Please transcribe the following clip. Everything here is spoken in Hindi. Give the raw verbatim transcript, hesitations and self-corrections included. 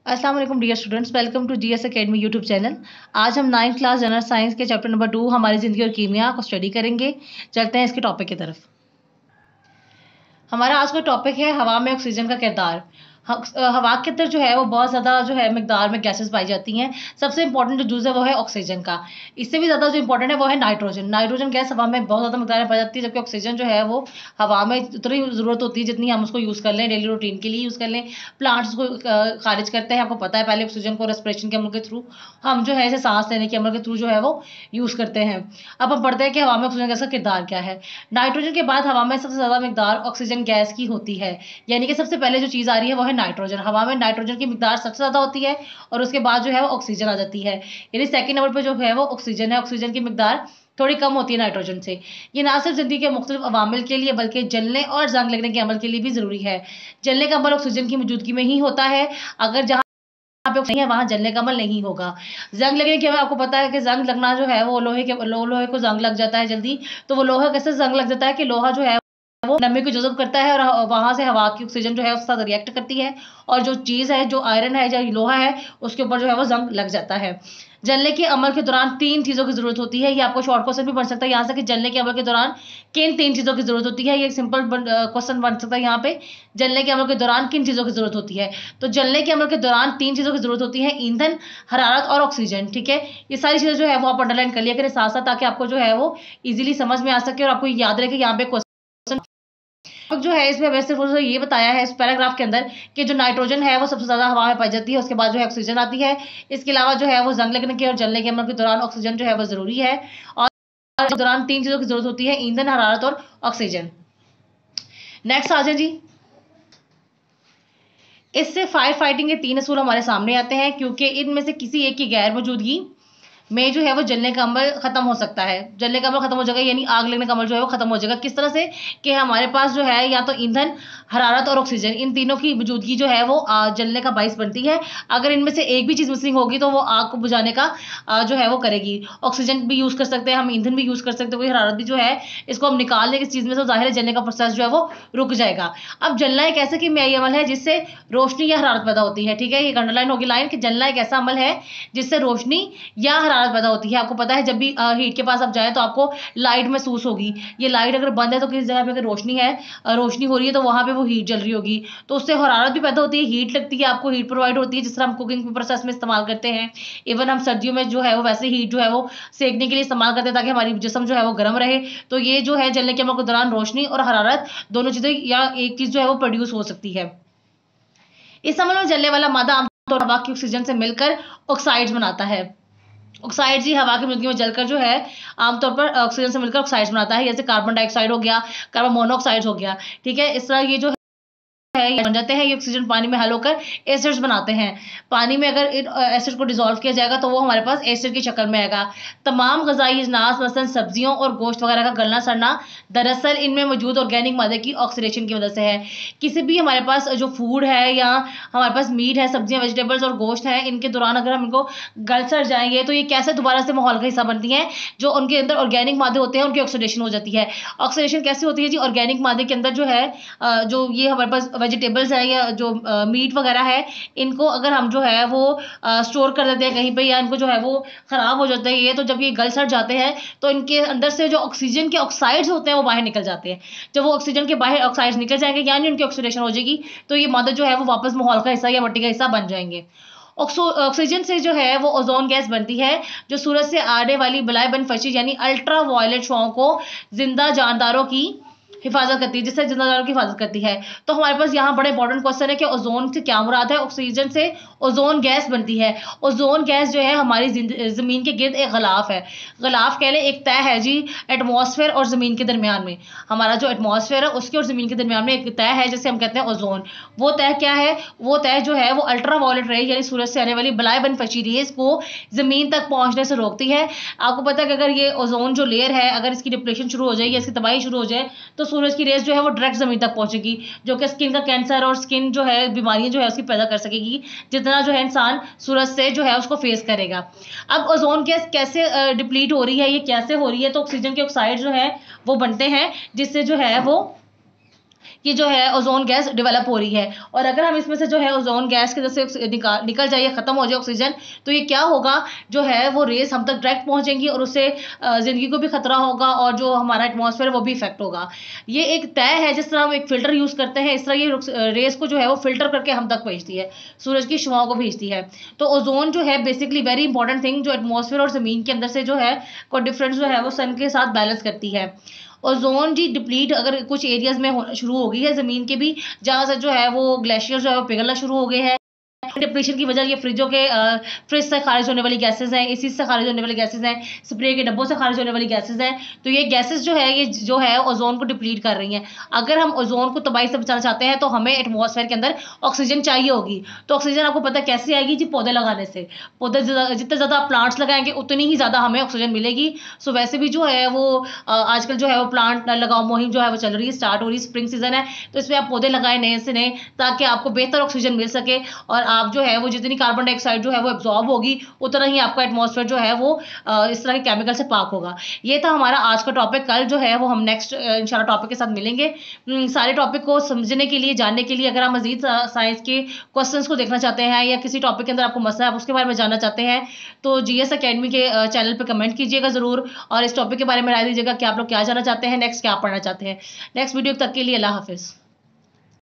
अस्सलाम वालेकुम dear students, welcome to GS academy YouTube channel. आज हम नाइन्थ क्लास जनरल साइंस के चैप्टर नंबर टू हमारी ज़िंदगी और कीमिया को स्टडी करेंगे। चलते हैं इसके टॉपिक की तरफ। हमारा आज का टॉपिक है हवा में ऑक्सीजन का किरदार। हवा के अंदर जो है वो बहुत ज़्यादा जो है मिकदार में गैसेस पाई जाती हैं। सबसे इंपॉर्टेंट जो जूज़ है वो है ऑक्सीजन का। इससे भी ज़्यादा जो इंपॉर्टेंट है वो है नाइट्रोजन। नाइट्रोजन गैस हवा में बहुत ज़्यादा मिकदार में पाई जाती है, जबकि ऑक्सीजन जो है वो हवा में उतनी ज़रूरत होती है जितनी हम उसको यूज़ कर लें, डेली रूटीन के लिए यूज़ कर लें। प्लांट्स को खारिज करते हैं, आपको पता है। पहले ऑक्सीजन को रेस्पिरेशन के अमल के थ्रू हम जो है इसे सांस लेने के अमल के थ्रू जो है वो यूज़ करते हैं। अब हम पढ़ते हैं कि हवा में ऑक्सीजन गैस का किरदार क्या है। नाइट्रोजन के बाद हवा में सबसे ज़्यादा मिकदार ऑक्सीजन गैस की होती है, यानी कि सबसे पहले जो चीज़ आ रही है वो है नाइट्रोजन। हवा में नाइट्रोजन की मिकदार सबसे ज़्यादा होती है और उसके बाद जो है वो ऑक्सीजन आ जाती है, यानी सेकंड नंबर पर जो है वो ऑक्सीजन है। ऑक्सीजन की मिकदार थोड़ी कम होती है नाइट्रोजन से। ये ना सिर्फ जिंदगी के मुख्तलिफ अवामिल के लिए बल्कि जलने और जंग लगने के अमल के लिए भी ज़रूरी है। जलने का अमल ऑक्सीजन की मौजूदगी में ही होता है। अगर जहाँ पे नहीं है वहां जलने का अमल नहीं होगा। जंग लगने के बाद आपको पता है कि जंग लगना जो है वो लोहे के लो, लोहे को जंग लग जाता है जल्दी। तो वो लोहा कैसे जंग लग जाता है कि लोहा जो है वो नमी को जज़ब करता है और वहां से हवा की ऑक्सीजन जो है उसके साथ रिएक्ट करती है, और जो चीज़ है, जो आयरन है, जो लोहा है, उसके ऊपर जो है वो जंग लग जाता है। जलने के अमल के दौरान तीन चीज़ों की ज़रूरत होती है। ये आपको शॉर्ट क्वेश्चन भी बन सकता है यहाँ से कि जलने के अमल के दौरान किन तीन चीज़ों की ज़रूरत होती है। ये सिंपल क्वेश्चन बन सकता है यहाँ पे, जलने के अमल के दौरान किन चीज़ों की ज़रूरत होती है। तो जलने के अमल के दौरान तीन चीज़ों की ज़रूरत होती है: ईंधन, हरारत और ऑक्सीजन। ठीक है, ये सारी चीज़ें जो है वो आप अंडरलाइन कर लिया करें साथ साथ, ताकि आपको जो है वो ईजिली समझ में आ सके और आपको याद रहे कि यहाँ पे क्वेश्चन जो है इसमें वैसे ये बताया है इस पैराग्राफ के अंदर कि जो नाइट्रोजन है वो सबसे ज्यादा हवा में पाई जाती है, उसके बाद जो है ऑक्सीजन आती है। इसके अलावा जो है वो जंग लगने के और जलने के अमल के दौरान ऑक्सीजन जो है वो जरूरी है, और इस दौरान तीन चीजों की जरूरत होती है: ईंधन, हरारत और ऑक्सीजन। नेक्स्ट आ जाए जी। इससे फायर फाइटिंग के तीन असूल हमारे सामने आते हैं, क्योंकि इनमें से किसी एक की गैर मौजूदगी में जो है वो जलने का अमल खत्म हो सकता है। जलने का अमल खत्म हो जाएगा, यानी आग लगने का अमल जो है वो खत्म हो जाएगा। किस तरह से कि हमारे पास जो है या तो ईंधन, हरारत और ऑक्सीजन, इन तीनों की मौजूदगी जो है वो जलने का बाइस बनती है। अगर इनमें से एक भी चीज़ मिसिंग होगी तो वो आग को बुझाने का जो है वो करेगी। ऑक्सीजन भी यूज़ कर सकते हैं हम, ईंधन भी यूज़ कर सकते हैं, कोई हरारत भी जो है इसको हम निकाल दें किस चीज़ में, तो जाहिर है जलने का प्रोसेस जो है वो रुक जाएगा। अब जलना एक ऐसे कीमियाई अमल है जिससे रोशनी या हरारत पैदा होती है। ठीक है, ये अंडरलाइन होगी लाइन कि जलना एक ऐसा अमल है जिससे रोशनी या हरारत पैदा होती है। आपको पता है जब भी हीट के पास आप जाए तो आपको लाइट महसूस होगी। ये लाइट अगर बंद है तो किसी जगह पे अगर रोशनी है, रोशनी हो रही है, तो वहां पे वो हीट जल रही होगी, तो उससे हरारत भी पैदा होती है, हीट लगती है, आपको हीट प्रोवाइड होती है, जिस तरह हम कुकिंग प्रोसेस में इस्तेमाल करते हैं। इवन हम सर्दियों में जो है वो वैसे हीट जो है वो सेकने के लिए इस्तेमाल करते हैं ताकि हमारी जिस्म जो है वो गर्म रहे। तो ये जो है जलने के अमल के दौरान रोशनी और हरारत दोनों चीजें या एक चीज जो है वो प्रोड्यूस हो सकती है। इस अमल में जलने वाला मादा आमतौर पर हवा की ऑक्सीजन से मिलकर ऑक्साइड्स बनाता है। ऑक्साइड जी हवा की मौजूदगी में जलकर जो है आमतौर पर ऑक्सीजन से मिलकर ऑक्साइड्स बनाता है, जैसे कार्बन डाइऑक्साइड हो गया, कार्बन मोनोऑक्साइड हो गया। ठीक है, इस तरह ये जो है बन जाते हैं। ये ऑक्सीजन पानी में हल होकर एसिड्स बनाते हैं। पानी में अगर इन एसिड को डिसॉल्व किया जाएगा तो वो हमारे पास एसिड की शक्ल में आएगा। तमाम ग़िज़ाई अजनास मसलन सब्जियों और गोश्त वगैरह का गलना सड़ना दरअसल इनमें मौजूद ऑर्गेनिक मादे की ऑक्सीडेशन की वजह से है। किसी भी हमारे पास जो फूड है या हमारे पास मीट है, सब्जियां, वेजिटेबल्स और गोश्त है, इनके दौरान अगर हम इनको गल सड़ जाएंगे तो ये कैसे दोबारा से माहौल का हिस्सा बनती हैं। जो उनके अंदर ऑर्गेनिक मादे होते हैं उनकी ऑक्सीडेशन हो जाती है। ऑक्सीडेशन कैसे होती है जी? ऑर्गेनिक मादे के अंदर जो है जो ये हमारे पास वेजिटेबल्स है या जो मीट वगैरह है, इनको अगर हम जो है वो स्टोर कर देते हैं कहीं पे, या इनको जो है वो ख़राब हो जाता है ये, तो जब ये गल सड़ जाते हैं तो इनके अंदर से जो ऑक्सीजन के ऑक्साइड्स होते हैं वो बाहर निकल जाते हैं। जब वो ऑक्सीजन के बाहर ऑक्साइड्स निकल जाएंगे यानी उनकी ऑक्सीडेशन हो जाएगी, तो ये मादे जो है वो वापस माहौल का हिस्सा या मिट्टी का हिस्सा बन जाएंगे। ऑक्सीजन से जो है वो ओजोन गैस बनती है, जो सूरज से आने वाली बलाए बन फशी यानी अल्ट्रा वायलेट शुआओं को जिंदा जानदारों की हिफाजत करती है, जिससे जिंदादारों की हिफाजत करती है। तो हमारे पास यहाँ बड़ा इंपॉर्टेंट क्वेश्चन है कि ओजोन से क्या मुराद है। ऑक्सीजन से ओजोन गैस बनती है। ओजोन गैस जो है हमारी ज़मीन के गिर्द एक गलाफ है। गलाफ कह लें, एक तय है जी एटमॉस्फेयर और ज़मीन के दरमियान में। हमारा जो एटमॉस्फेयर है उसके और ज़मीन के दरमियान में एक तय है जिसे हम कहते हैं ओजोन। वो तय क्या है? वो तय जो है वो अल्ट्रा वायलेट रेज यानी सूरज से आने वाली बलाए बन फशी रेज को ज़मीन तक पहुँचने से रोकती है। आपको पता है कि अगर ये ओजोन जो लेयर है अगर इसकी डिप्लेशन शुरू हो जाए या इसकी तबाही शुरू हो जाए तो सूरज की रेस जो है वो डायरेक्ट जमीन तक पहुंचेगी, जो कि स्किन का कैंसर और स्किन जो है बीमारियां जो है उसकी पैदा कर सकेगी, जितना जो है इंसान सूरज से जो है उसको फेस करेगा। अब ओजोन गैस कैसे डिप्लीट हो रही है, ये कैसे हो रही है? तो ऑक्सीजन के ऑक्साइड जो है वो बनते हैं जिससे जो है वो कि जो है ओजोन गैस डेवलप हो रही है। और अगर हम इसमें से जो है ओजोन गैस के जैसे निकाल निकल जाए, खत्म हो जाए ऑक्सीजन, तो ये क्या होगा, जो है वो रेस हम तक डायरेक्ट पहुंचेंगी और उससे जिंदगी को भी खतरा होगा और जो हमारा एटमॉस्फेयर वो भी इफेक्ट होगा। ये एक तय है, जिस तरह हम एक फिल्टर यूज करते हैं इस तरह ये रेस को जो है वो फिल्टर करके हम तक भेजती है, सूरज की शुआओं को भेजती है। तो ओजोन जो है बेसिकली वेरी इंपॉर्टेंट थिंग, जो एटमॉस्फेयर और जमीन के अंदर से जो है को डिफरेंस जो है वो सन के साथ बैलेंस करती है। ओजोन जी डिप्लीट अगर कुछ एरियाज में होना शुरू हो गई है जमीन के भी, जहां से जो है वो ग्लेशियर जो है वो पिघलना शुरू हो गए हैं। डिप्रेशन की वजह ये फ्रिजों के फ्रिज से खारिज होने वाली गैसेज हैं, एसी से खारिज होने वाली गैसेज हैं, स्प्रे के डब्बों से खारिज होने वाली गैसेज हैं। तो ये गैसेज जो है ये जो है ओजोन को डिप्लीट कर रही हैं। अगर हम ओजोन को तबाही से बचाना चाहते हैं तो हमें एटमॉस्फेयर के अंदर ऑक्सीजन चाहिए होगी। तो ऑक्सीजन आपको पता है कैसे आएगी जी, पौधे लगाने से। पौधे जितने ज़्यादा प्लांट्स लगाएंगे उतनी ही ज़्यादा हमें ऑक्सीजन मिलेगी। सो वैसे भी जो है वो आजकल जो है वो प्लांट लगाओ मुहिम जो है वो चल रही है, स्टार्ट हो रही है, स्प्रिंग सीजन है, तो इसमें आप पौधे लगाएं नए से नए, ताकि आपको बेहतर ऑक्सीजन मिल सके और आप जो है वो जितनी कार्बन डाइऑक्साइड जो है वो एब्जॉर्ब होगी उतना ही आपका एटमॉस्फेयर जो है वो इस तरह के केमिकल से पाक होगा। ये था हमारा आज का टॉपिक। कल जो है वो हम नेक्स्ट इंशाल्लाह टॉपिक के साथ मिलेंगे। सारे टॉपिक को समझने के लिए, जानने के लिए, अगर आप मजीद साइंस के क्वेश्चंस को देखना चाहते हैं या किसी टॉपिक के अंदर आपको मसला है उसके बारे में जानना चाहते हैं, तो जीएस एकेडमी के चैनल पर कमेंट कीजिएगा ज़रूर और इस टॉपिक के बारे में राय दीजिएगा कि आप लोग क्या जानना चाहते हैं, नेक्स्ट क्या पढ़ना चाहते हैं। नेक्स्ट वीडियो तक के लिए अल्लाह हाफिज़।